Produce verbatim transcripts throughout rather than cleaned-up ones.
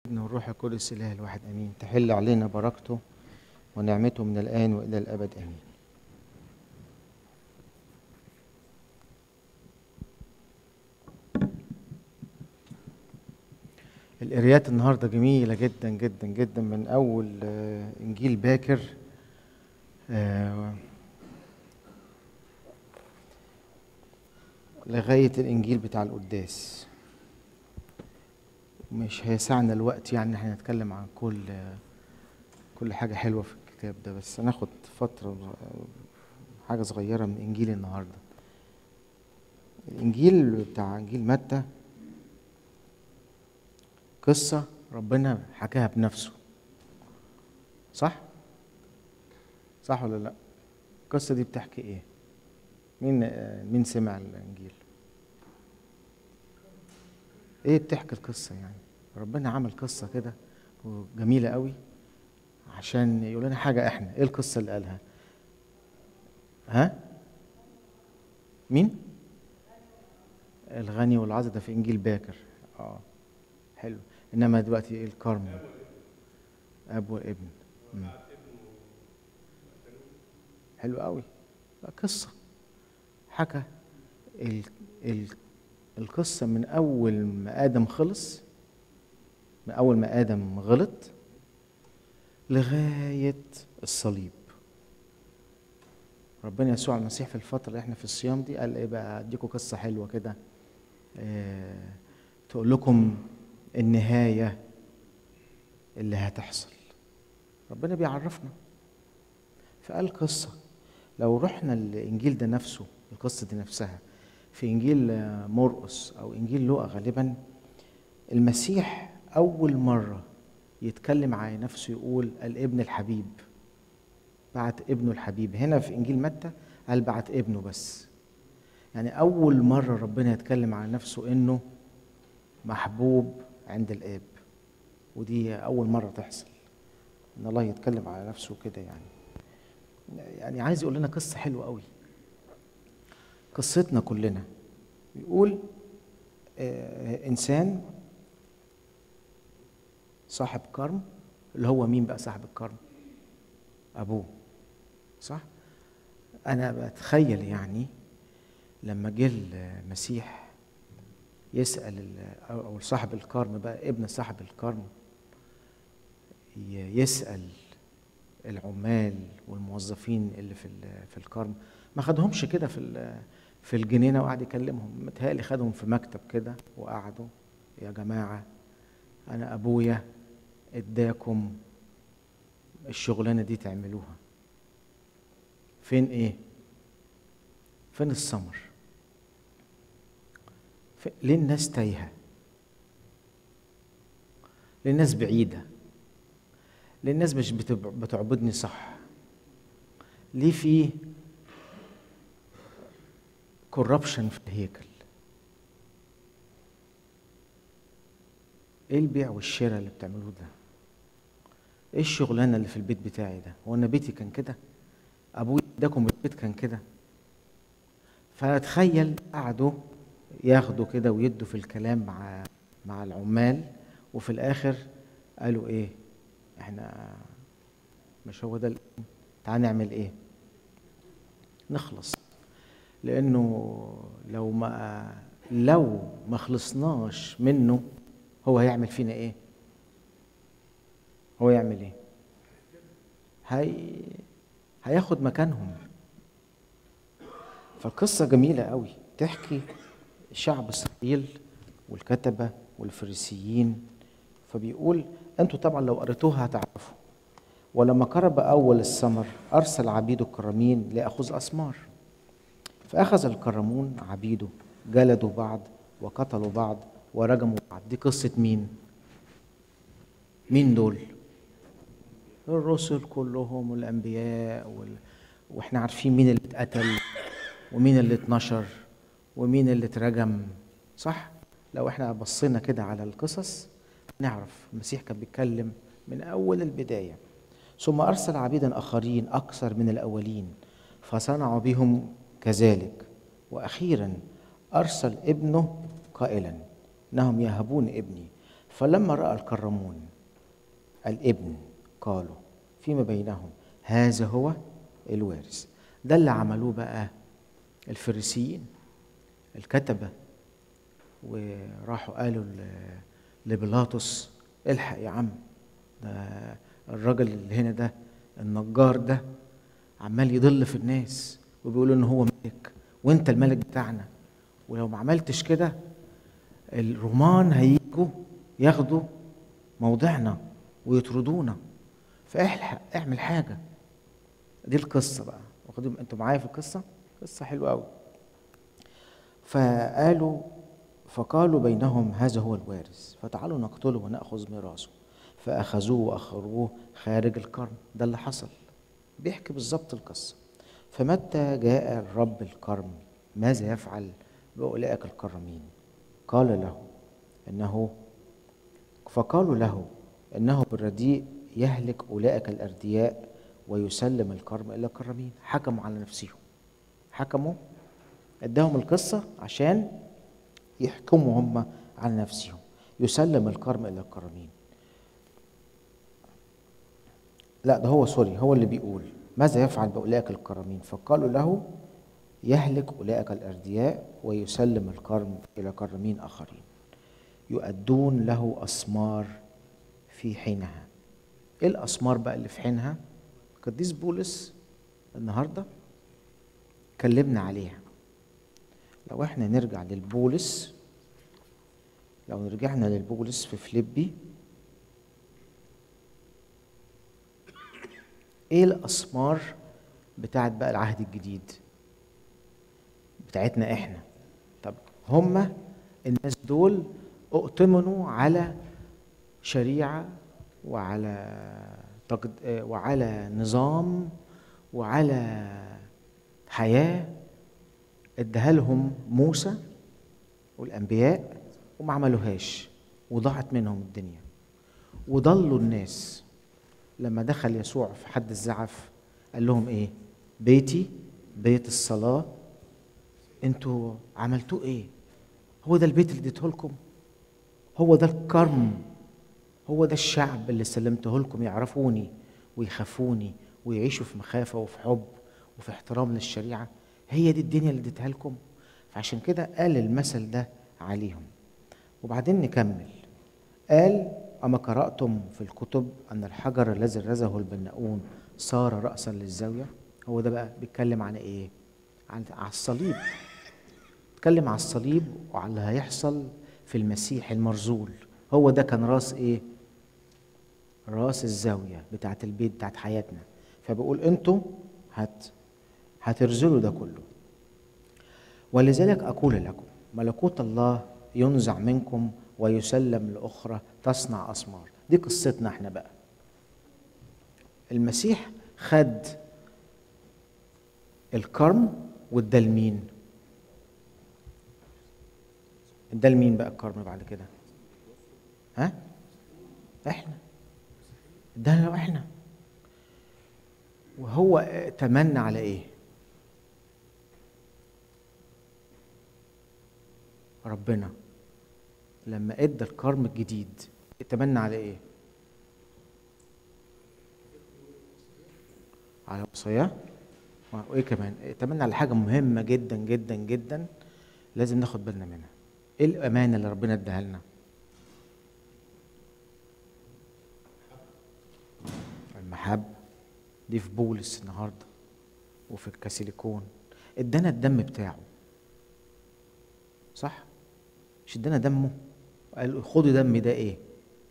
والابن والروح القدس اله الواحد امين. تحل علينا بركته ونعمته من الان والى الابد امين. القرايات النهارده جميله جدا جدا جدا، من اول آه، انجيل باكر آه، لغايه الانجيل بتاع القداس. مش هيسعنا الوقت يعني احنا نتكلم عن كل آه، كل حاجه حلوه في الكتاب ده، بس هناخد فتره حاجه صغيره من انجيل النهارده. الانجيل بتاع انجيل متى قصه ربنا حكاها بنفسه، صح صح ولا لا؟ القصه دي بتحكي ايه؟ مين آه، مين سمع الانجيل؟ ايه بتحكي القصه؟ يعني ربنا عمل قصه كده جميله قوي عشان يقول لنا حاجه. احنا ايه القصه اللي قالها؟ ها مين؟ الغني والعازر، ده في انجيل باكر. اه حلو. انما دلوقتي ايه؟ الكرم، اب وابن. مم. حلو قوي. لا، قصه حكى ال... ال... القصه من اول ما ادم خلص، من اول ما ادم غلط لغايه الصليب. ربنا يسوع المسيح في الفتره اللي احنا في الصيام دي قال ايه بقى؟ اديكم قصه حلوه كده اه تقول لكم النهايه اللي هتحصل. ربنا بيعرفنا، فقال قصه. لو رحنا الانجيل ده نفسه، القصه دي نفسها في انجيل مرقس او انجيل لوقا غالبا، المسيح اول مره يتكلم عن نفسه يقول الابن الحبيب، بعت ابنه الحبيب. هنا في انجيل متى قال بعت ابنه بس. يعني اول مره ربنا يتكلم عن نفسه انه محبوب عند الاب، ودي اول مره تحصل ان الله يتكلم على نفسه كده. يعني يعني عايز يقول لنا قصه حلوه قوي، قصتنا كلنا. يقول آه انسان صاحب كرم، اللي هو مين بقى صاحب الكرم؟ ابوه، صح؟ انا بتخيل يعني لما جه المسيح يسال او صاحب الكرم بقى، ابن صاحب الكرم، يسال العمال والموظفين اللي في في الكرم، ما خدهمش كده في في الجنينه وقعد يكلمهم. متهيألي خدهم في مكتب كده وقعدوا، يا جماعه انا ابويا اداكم الشغلانه دي تعملوها، فين ايه؟ فين الثمر؟ ليه الناس تايهه؟ ليه الناس بعيده؟ ليه الناس مش بتعبدني صح؟ ليه في كوربشن في الهيكل؟ ايه البيع والشراء اللي بتعملوه ده؟ ايه الشغلانه اللي في البيت بتاعي ده؟ هو انا بيتي كان كده؟ ابويا اداكم البيت كان كده؟ فاتخيل قعدوا ياخدوا كده ويدوا في الكلام مع مع العمال، وفي الاخر قالوا ايه؟ احنا مش هو ده، تعال نعمل ايه؟ نخلص. لانه لو ما لو ما خلصناش منه هو هيعمل فينا ايه؟ هو يعمل ايه؟ هي هياخد مكانهم. فالقصة جميلة قوي، تحكي شعب إسرائيل والكتبة والفريسيين. فبيقول انتوا طبعا لو قريتوها هتعرفوا. ولما قرب أول الثمر أرسل عبيده الكرامين ليأخذ أثمار، فأخذ الكرمون عبيده جلدوا بعض وقتلوا بعض ورجموا بعض. دي قصة مين؟ مين دول؟ الرسل كلهم والأنبياء وال... واحنا عارفين مين اللي اتقتل ومين اللي اتنشر ومين اللي اترجم، صح؟ لو احنا بصينا كده على القصص نعرف المسيح كان بيتكلم من أول البداية. ثم أرسل عبيدا آخرين أكثر من الأولين فصنعوا بهم كذلك. وأخيرا أرسل ابنه قائلا إنهم يهبون ابني. فلما رأى الكرمون الابن قالوا فيما بينهم هذا هو الوارث. ده اللي عملوه بقى الفريسيين الكتبة، وراحوا قالوا لبيلاطس الحق يا عم، ده الراجل اللي هنا ده النجار ده عمال يضل في الناس وبيقولوا ان هو ملك وانت الملك بتاعنا، ولو ما عملتش كده الرومان هيجوا ياخدوا موضعنا ويطردونا، فاحلق اعمل حاجه. دي القصه بقى، واخدين انتوا معايا في القصه؟ قصه حلوه قوي. فقالوا فقالوا بينهم هذا هو الوارث فتعالوا نقتله ونأخذ ميراثه، فأخذوه وأخروه خارج الكرم. ده اللي حصل، بيحكي بالظبط القصة. فمتى جاء الرب الكرم ماذا يفعل بأولئك الكرمين؟ قال له إنه فقالوا له إنه بالرديء يهلك أولئك الأردياء ويسلم الكرم إلى الكرمين. حكموا على نفسهم، حكموا اداهم القصة عشان يحكموا هم على نفسهم. يسلم الكرم إلى الكرمين. لا ده هو سوري، هو اللي بيقول ماذا يفعل بأولئك الكرمين؟ فقالوا له يهلك أولئك الأردياء ويسلم الكرم إلى كرمين آخرين يؤدون له أسمار في حينها. إيه الأسمار بقى اللي في حينها؟ قديس بولس النهاردة كلمنا عليها. لو احنا نرجع للبولس، لو رجعنا للبولس في فيليبي، ايه الاسمار بتاعت بقى العهد الجديد بتاعتنا احنا؟ طب هم الناس دول اؤتمنوا على شريعة وعلى تقد... وعلى نظام وعلى حياة ادها لهم موسى والانبياء وما عملوهاش، وضاعت منهم الدنيا وضلوا الناس. لما دخل يسوع في حد الزعف قال لهم ايه؟ بيتي بيت الصلاة. انتوا عملتوه ايه؟ هو ده البيت اللي اديته لكم؟ هو ده الكرم؟ هو ده الشعب اللي سلمته لكم يعرفوني ويخافوني ويعيشوا في مخافة وفي حب وفي احترام للشريعة؟ هي دي الدنيا اللي اديتها لكم؟ فعشان كده قال المثل ده عليهم. وبعدين نكمل، قال أما قرأتم في الكتب أن الحجر الذي رزه البناؤون صار رأسا للزاوية؟ هو ده بقى بيتكلم عن إيه؟ عن على الصليب، بيتكلم على الصليب وعلى اللي هيحصل في المسيح المرزول. هو ده كان راس إيه؟ راس الزاوية بتاعت البيت بتاعت حياتنا. فبقول أنتوا هت هترزلوا ده كله. ولذلك أقول لكم ملكوت الله ينزع منكم ويسلم لأخرى تصنع أسمار. دي قصتنا احنا بقى. المسيح خد الكرم وادى لمين؟ ادى لمين بقى الكرم بعد كده؟ ها؟ احنا. ادانا احنا. وهو تمنى على ايه؟ ربنا لما ادى الكرم الجديد اتمنى على ايه؟ على وصاياه. وايه كمان؟ اتمنى على حاجه مهمه جدا جدا جدا لازم ناخد بالنا منها. ايه الامانه اللي ربنا اداها لنا؟ المحبه. دي في بولس النهارده وفي الكاسيليكون. ادانا الدم بتاعه، صح؟ مش ادانا دمه؟ قال خدوا دمي ده ايه؟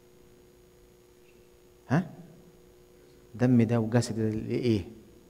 ها؟ دم ده وجسد ده لايه؟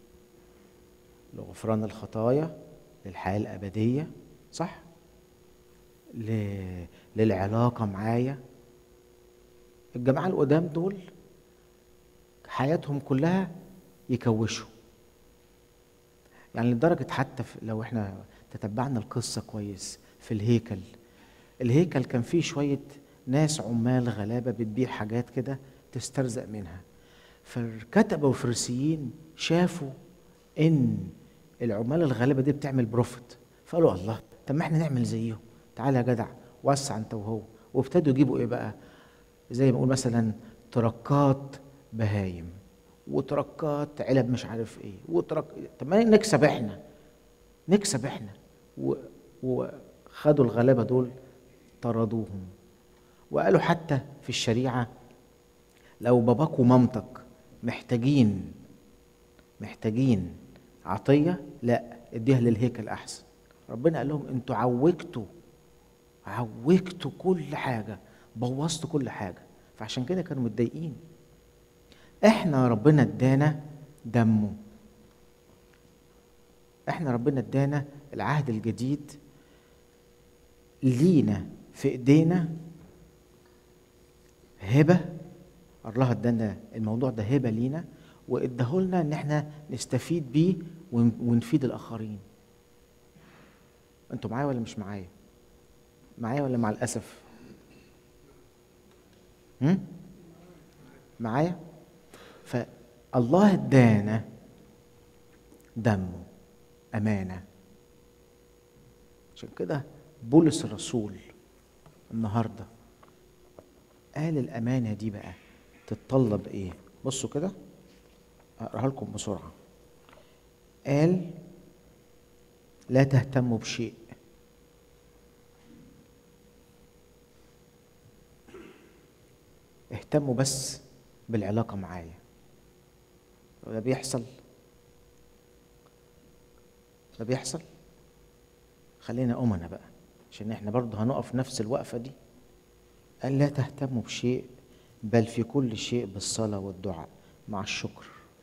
لغفران الخطايا، للحياه الابديه، صح؟ ل... للعلاقه معايا. الجماعه القدام دول حياتهم كلها يكوشوا، يعني لدرجه حتى لو احنا تتبعنا القصه كويس في الهيكل، الهيكل كان فيه شويه ناس عمال غلابه بتبيع حاجات كده تسترزق منها. فالكتبه والفريسيين شافوا ان العمال الغلابه دي بتعمل بروفيت، فقالوا الله، طب ما احنا نعمل زيهم، تعالى يا جدع وسع انت وهو. وابتدوا يجيبوا ايه بقى؟ زي ما بنقول مثلا تركات بهايم وتركات علب مش عارف ايه وترك. طب ما نكسب احنا، نكسب احنا. و... وخدوا الغلابه دول طردوهم، وقالوا حتى في الشريعه لو باباك ومامتك محتاجين محتاجين عطيه، لا اديها للهيكل احسن. ربنا قال لهم انتوا عوجتوا عوجتوا كل حاجه، بوظتوا كل حاجه، فعشان كده كانوا متضايقين. احنا ربنا ادانا دمه، احنا ربنا ادانا العهد الجديد لينا في ايدينا هبه. الله ادانا الموضوع ده هبه لينا، واداهولنا ان احنا نستفيد بيه ونفيد الاخرين. انتوا معايا ولا مش معايا؟ معايا ولا مع الاسف؟ هم؟ معايا؟ فالله ادانا دمه امانه. عشان كده بولس الرسول النهارده قال الامانه دي بقى تتطلب ايه؟ بصوا كده هقراها لكم بسرعه. قال لا تهتموا بشيء اهتموا بس بالعلاقه معايا. وده بيحصل ده بيحصل خلينا أمنا بقى عشان احنا برضه هنقف نفس الوقفه دي. قال لا تهتموا بشيء بل في كل شيء بالصلاه والدعاء مع الشكر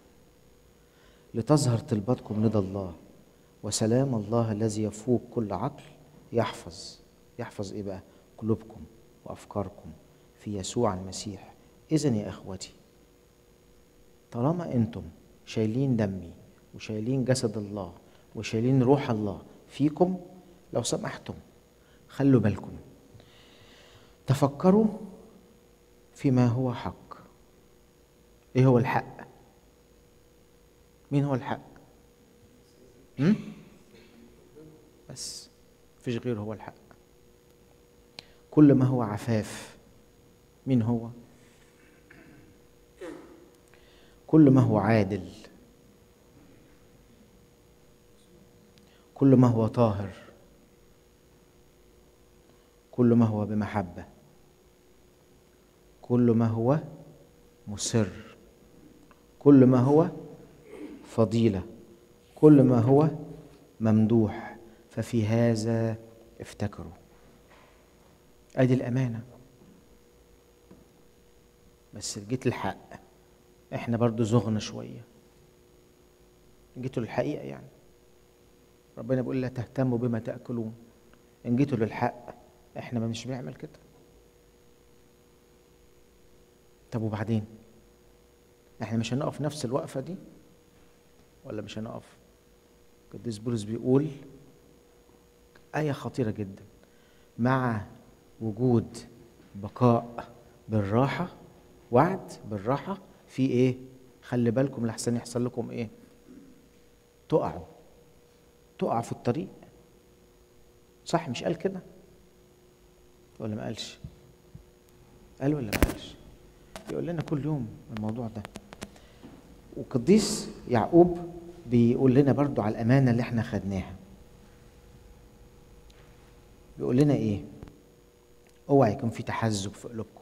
لتظهر طلباتكم لدى الله، وسلام الله الذي يفوق كل عقل يحفظ يحفظ ايه بقى؟ قلوبكم وافكاركم في يسوع المسيح. اذن يا اخوتي، طالما انتم شايلين دمي وشايلين جسد الله وشايلين روح الله فيكم، لو سمحتم خلوا بالكم، تفكروا فيما هو حق. ايه هو الحق؟ مين هو الحق؟ هم؟ بس مفيش غيره هو الحق. كل ما هو عفاف، مين هو؟ كل ما هو عادل، كل ما هو طاهر، كل ما هو بمحبة، كل ما هو مسر، كل ما هو فضيلة، كل ما هو ممدوح، ففي هذا افتكروا. ادي الامانة. بس جيت الحق، احنا برضو زغنا شوية، جيتوا للحقيقة يعني. ربنا بيقول لا تهتموا بما تأكلون. ان جيتوا للحق احنا ما مش بنعمل كده. طب وبعدين احنا مش هنقف نفس الوقفة دي ولا مش هنقف؟ القديس بولس بيقول آية خطيرة جدا: مع وجود بقاء بالراحة، وعد بالراحة في ايه؟ خلي بالكم لحسن يحصل لكم ايه؟ تقعوا تقعوا في الطريق. صح مش قال كده ولا ما قالش؟ قال ولا ما قالش؟ يقول لنا كل يوم الموضوع ده. وقديس يعقوب بيقول لنا برضو على الأمانة اللي احنا خدناها. بيقول لنا ايه؟ اوعى يكون في تحزب في قلوبكم،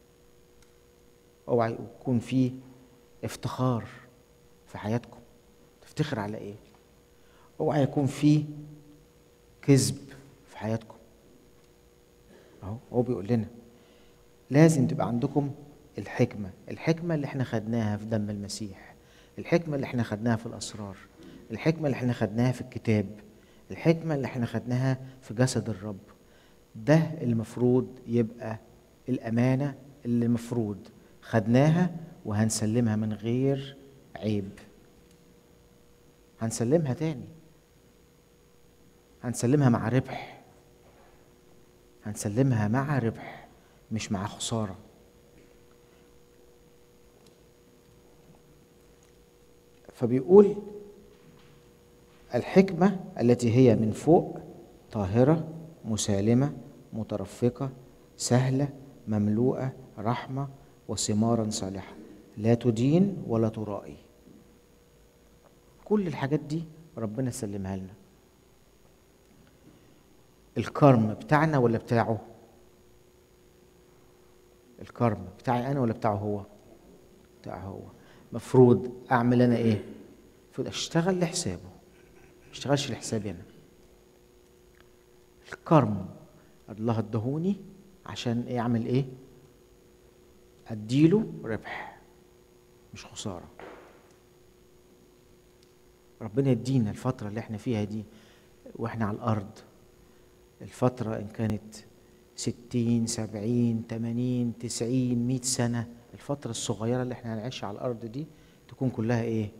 اوعى يكون في افتخار في حياتكم. تفتخر على ايه؟ اوعى يكون في كذب في حياتكم. اهو هو بيقول لنا لازم تبقى عندكم الحكمة، الحكمة اللي احنا خدناها في دم المسيح، الحكمة اللي احنا خدناها في الأسرار، الحكمة اللي احنا خدناها في الكتاب، الحكمة اللي احنا خدناها في جسد الرب. ده المفروض يبقى الأمانة اللي المفروض خدناها وهنسلمها من غير عيب. هنسلمها تاني، هنسلمها مع ربح، هنسلمها مع ربح مش مع خسارة. فبيقول الحكمة التي هي من فوق طاهرة مسالمة مترفقة سهلة مملوءة رحمة وثمارا صالحة، لا تدين ولا ترائي. كل الحاجات دي ربنا سلمها لنا. الكرم بتاعنا ولا بتاعه؟ الكرم بتاعي انا ولا بتاعه هو؟ بتاعه هو. مفروض اعمل انا ايه؟ المفروض اشتغل لحسابه، ما اشتغلش لحسابي انا. الكرم الله ادهوني عشان ايه؟ اعمل ايه؟ اديله ربح مش خساره. ربنا يدينا الفتره اللي احنا فيها دي واحنا على الارض، الفتره ان كانت ستين سبعين تمانين تسعين مئة سنه، الفتره الصغيره اللي احنا هنعيشها على الارض دي تكون كلها ايه؟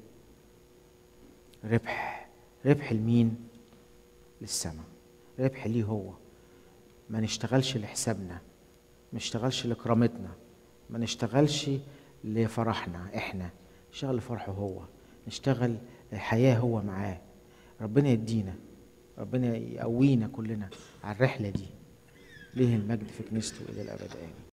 ربح. ربح لمين؟ للسماء، ربح ليه هو. ما نشتغلش لحسابنا، ما نشتغلش لكرامتنا، ما نشتغلش لفرحنا احنا، نشتغل لفرحه هو، نشتغل حياة هو معاه. ربنا يدينا، ربنا يقوينا كلنا على الرحلة دي. ليه المجد في كنيسته إلى الأبد آمين.